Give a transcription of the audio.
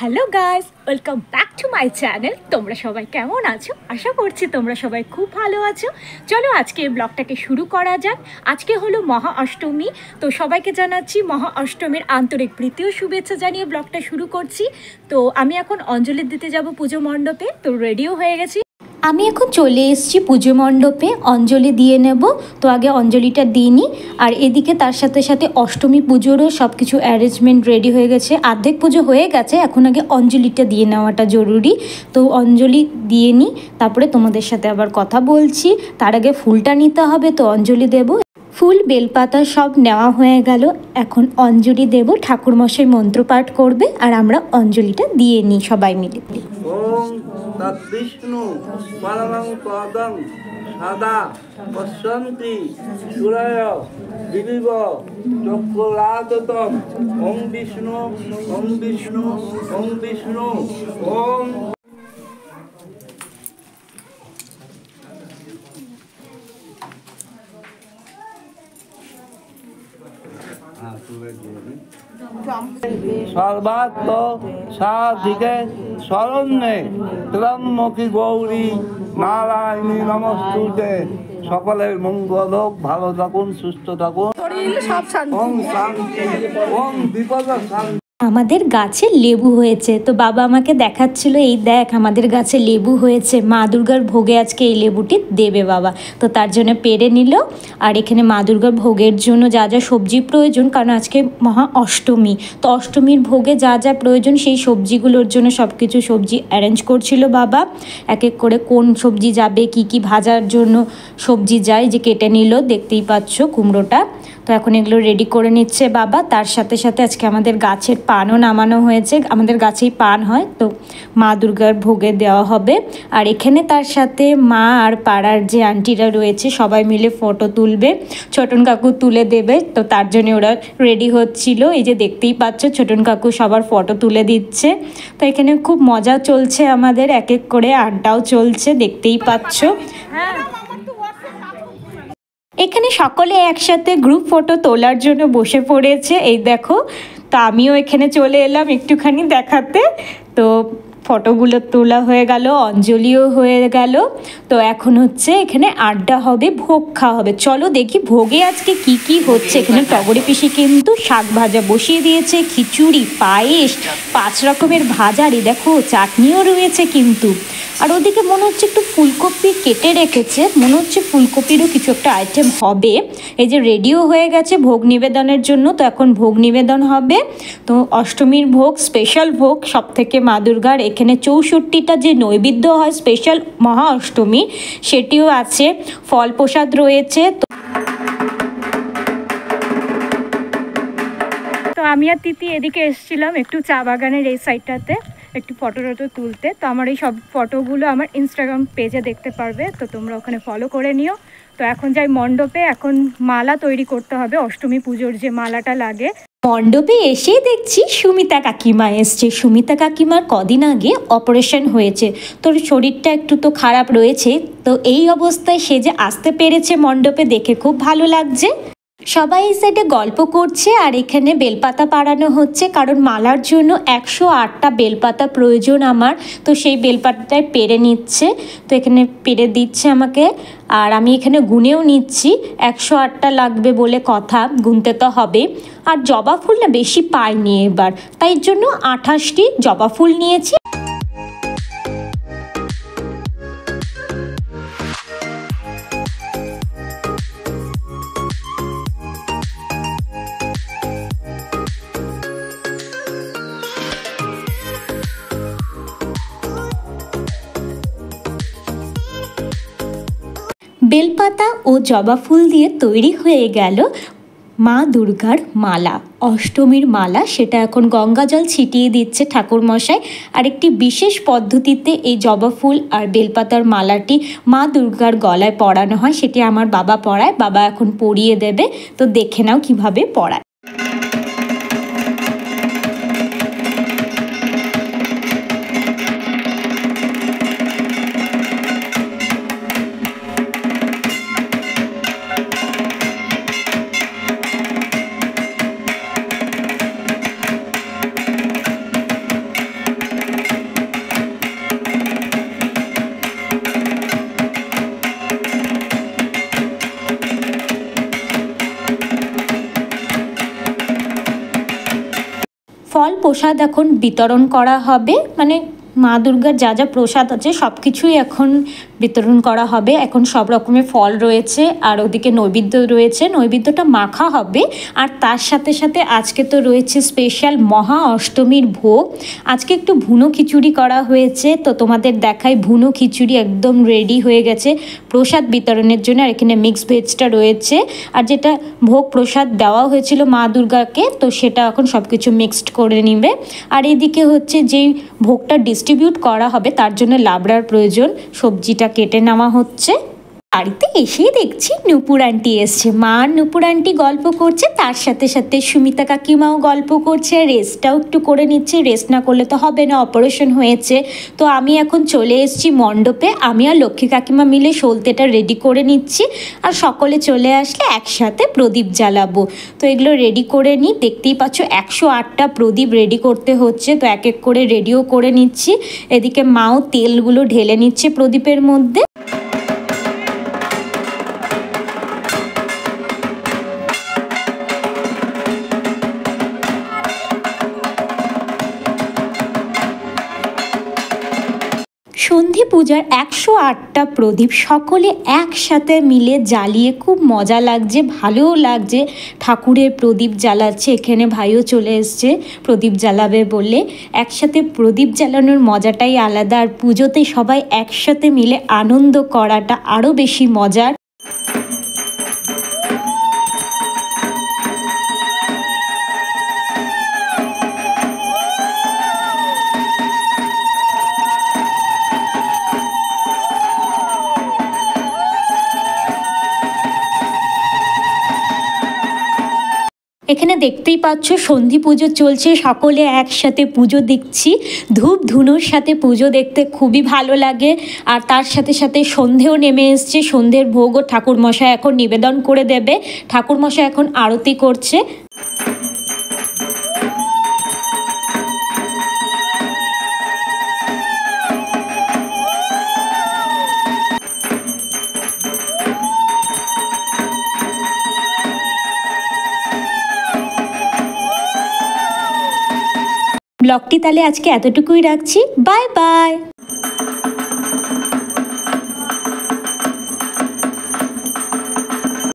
Hello guys, welcome back to my channel. তোমরা সবাই কেমন আছো? আশা করছি তোমরা সবাই খুব ভালো আছো। চলো আজকে এই ব্লগটাকে শুরু করা যাক। আজকে হলো মহা অষ্টমী, তো সবাইকে জানাচ্ছি মহা অষ্টমীর আন্তরিক প্রীতি ও শুভেচ্ছা জানিয়ে ব্লগটা শুরু করছি। তো আমি এখন অঞ্জলি দিতে যাব পুজো মণ্ডপে, তো রেডিও হয়ে গেছি। আমি এখন চলে এসেছি পুজো মণ্ডপে অঞ্জলি দিয়ে নেব। তো আগে অঞ্জলিটা দিই নি, আর এদিকে তার সাথে সাথে অষ্টমী পুজোরও সব কিছু অ্যারেঞ্জমেন্ট রেডি হয়ে গেছে। অর্ধেক পুজো হয়ে গেছে, এখন আগে অঞ্জলিটা দিয়ে নেওয়াটা জরুরি। তো অঞ্জলি দিয়ে নিই, তারপরে তোমাদের সাথে আবার কথা বলছি। তার আগে ফুলটা নিতে হবে, তো অঞ্জলি দেব। ফুল বেলপাতা সব নেওয়া হয়ে গেল, এখন অঞ্জলি দেব। ঠাকুরমশাই মন্ত্রপাঠ করবে আর আমরা অঞ্জলিটা দিয়ে নিই সবাই মিলে। ওম তৎবিষ্ণু পরমং পদং সদা পশ্যন্তি সূরয় দিবিব চক্রাদতম। ওম বিষ্ণু ওম বিষ্ণু ওম বিষ্ণু ওম। সর্বাত্ম সাধিকে শরণ্যে ত্রম্বকী গৌরী নারায়ণী নমস্তুতে। সকলের মঙ্গল হোক, ভালো থাকুন, সুস্থ থাকুন। ওম শান্তি ওম বিপদ শান্তি। আমাদের গাছে লেবু হয়েছে, তো বাবা আমাকে দেখাচ্ছিল, এই দেখ আমাদের গাছে লেবু হয়েছে, মা দুর্গার ভোগে আজকে এই লেবুটি দেবে বাবা। তো তার জন্য পেরে নিল। আর এখানে মা দুর্গার ভোগের জন্য যা যা সবজি প্রয়োজন, কারণ আজকে মহা অষ্টমী, তো অষ্টমীর ভোগে যা যা প্রয়োজন সেই সবজিগুলোর জন্য সব কিছু সবজি অ্যারেঞ্জ করছিল বাবা। এক এক করে কোন সবজি যাবে, কি কি ভাজার জন্য সবজি যায়, যে কেটে নিল, দেখতেই পাচ্ছ কুমড়োটা। তো এখন এগুলো রেডি করে নিচ্ছে বাবা। তার সাথে সাথে আজকে আমাদের গাছের পানও নামানো হয়েছে, আমাদের গাছেই পান হয়, তো মা দুর্গার ভোগে দেওয়া হবে। আর এখানে তার সাথে মা আর পাড়ার যে আন্টিরা রয়েছে সবাই মিলে ফটো তুলবে, ছোটন কাকু তুলে দেবে, তো তার জন্য ওরা রেডি হচ্ছিল। এই যে দেখতেই পাচ্ছ ছোটন কাকু সবার ফটো তুলে দিচ্ছে। তো এখানে খুব মজা চলছে আমাদের, এক এক করে আড্ডাও চলছে, দেখতেই পাচ্ছ। এখানে সকলে একসাথে গ্রুপ ফটো তোলার জন্য বসে পড়েছে, এই দেখো। তো আমিও এখানে চলে এলাম একটুখানি দেখাতে। তো ফটোগুলো তোলা হয়ে গেল, অঞ্জলিও হয়ে গেল। তো এখন হচ্ছে এখানে আড্ডা হবে, ভোগ খাওয়া হবে। চলো দেখি ভোগে আজকে কি কি হচ্ছে। এখানে টগরে পিসি কিন্তু শাক ভাজা বসিয়ে দিয়েছে, খিচুড়ি, পায়েস, 5 রকমের ভাজা, আর দেখো চাটনিও রয়েছে কিন্তু। আর ওদিকে মনে হচ্ছে একটু ফুলকপি কেটে রেখেছে, মনে হচ্ছে ফুলকপিরও কিছু একটা আইটেম হবে। এই যে রেডিও হয়ে গেছে ভোগ নিবেদনের জন্য, তো এখন ভোগ নিবেদন হবে। তো অষ্টমীর ভোগ, স্পেশাল ভোগ সব থেকে মা দুর্গার। এখানে 64টা যে নৈবেদ্য হয় স্পেশাল মহা অষ্টমী, সেটিও আছে, ফল প্রসাদ রয়েছে। তো আমি আর তিতি এদিকে এসেছিলাম একটু চা বাগানের এই সাইডটাতে একটু ফটো তুলতে। তো আমার এই সব ফটোগুলো আমার ইনস্টাগ্রাম পেজে দেখতে পারবে, তো তোমরা ওখানে ফলো করে নিও। তো এখন যাই মণ্ডপে, এখন মালা তৈরি করতে হবে, অষ্টমী পুজোর যে মালাটা লাগে। মণ্ডপে এসেই দেখছি সুমিতা কাকিমা এসছে। সুমিতা কাকিমার কদিন আগে অপারেশন হয়েছে, তোর শরীরটা একটু তো খারাপ রয়েছে, তো এই অবস্থায় সে যে আসতে পেরেছে মণ্ডপে, দেখে খুব ভালো লাগছে। সবাই এই সাইডে গল্প করছে, আর এখানে বেলপাতা পাড়ানো হচ্ছে, কারণ মালার জন্য 108টা বেলপাতা প্রয়োজন আমার। তো সেই বেলপাতাটাই পেরে নিচ্ছে, তো এখানে পেরে দিচ্ছে আমাকে, আর আমি এখানে গুনেও নিচ্ছি। 108টা লাগবে বলে কথা, গুনতে তো হবে। আর জবা ফুল না বেশি পাইনি এবার, তাই জন্য 28টি জবা ফুল নিয়েছি। বেলপাতা ও জবা ফুল দিয়ে তৈরি হয়ে গেল মা দুর্গার মালা, অষ্টমীর মালা। সেটা এখন গঙ্গা জল ছিটিয়ে দিচ্ছে ঠাকুরমশাই। আর একটি বিশেষ পদ্ধতিতে এই জবা ফুল আর বেলপাতার মালাটি মা দুর্গার গলায় পরানো হয়, সেটি আমার বাবা পরায়, বাবা এখন পরিয়ে দেবে। তো দেখে নাও কিভাবে পরায়। ফল প্রসাদ এখন বিতরণ করা হবে, মানে মা দুর্গার যা যা প্রসাদ আছে সব কিছুই এখন বিতরণ করা হবে। এখন সব রকমের ফল রয়েছে আর ওদিকে নৈবেদ্য রয়েছে, নৈবেদ্যটা মাখা হবে। আর তার সাথে সাথে আজকে তো রয়েছে স্পেশাল মহা অষ্টমীর ভোগ। আজকে একটু ভুনো খিচুড়ি করা হয়েছে, তো তোমাদের দেখাই ভুনো খিচুড়ি একদম রেডি হয়ে গেছে প্রসাদ বিতরণের জন্য। আর এখানে মিক্স ভেজটা রয়েছে, আর যেটা ভোগ প্রসাদ দেওয়া হয়েছিল মা দুর্গাকে, তো সেটা এখন সব কিছু মিক্সড করে নিবে। আর এদিকে হচ্ছে যেই ভোগটা ডিস্ট্রিবিউট করা হবে তার জন্য লাবড়ার প্রয়োজন, সবজিটা কেটে নেওয়া হচ্ছে। বাড়িতে এসেই দেখছি নূপুর আন্টি এসছে, মা আর নূপুর আন্টি গল্প করছে, তার সাথে সাথে সুমিতা কাকিমাও গল্প করছে, রেস্টটাও একটু করে নিচ্ছে, রেস্ট না করলে তো হবে না, অপারেশন হয়েছে। তো আমি এখন চলে এসেছি মণ্ডপে, আমি আর লক্ষ্মী কাকিমা মিলে সলতেটা রেডি করে নিচ্ছি, আর সকলে চলে আসলে একসাথে প্রদীপ জ্বালাবো। তো এগুলো রেডি করে নিই, দেখতেই পাচ্ছ 108টা প্রদীপ রেডি করতে হচ্ছে, তো এক এক করে রেডিও করে নিচ্ছি। এদিকে মাও তেলগুলো ঢেলে নিচ্ছে প্রদীপের মধ্যে। সন্ধি পূজার 108টা প্রদীপ সকলে একসাথে মিলে জ্বালিয়ে খুব মজা লাগছে, ভালোও লাগছে। ঠাকুরের প্রদীপ জ্বালাচ্ছে, এখানে ভাইও চলে এসছে প্রদীপ জ্বালাবে বলে। একসাথে প্রদীপ জ্বালানোর মজাটাই আলাদা, আর পুজোতে সবাই একসাথে মিলে আনন্দ করাটা আরও বেশি মজার। এখানে দেখতেই পাচ্ছ সন্ধি পুজো চলছে, সকলে একসাথে পুজো দেখছি। ধূপ ধুনোর সাথে পুজো দেখতে খুবই ভালো লাগে। আর তার সাথে সাথে সন্ধেও নেমে এসছে, সন্ধ্যের ভোগও ঠাকুরমশাই এখন নিবেদন করে দেবে। ঠাকুরমশাই এখন আরতি করছে। ব্লগটি তাহলে আজকে এতটুকুই রাখছি, বাই বাই।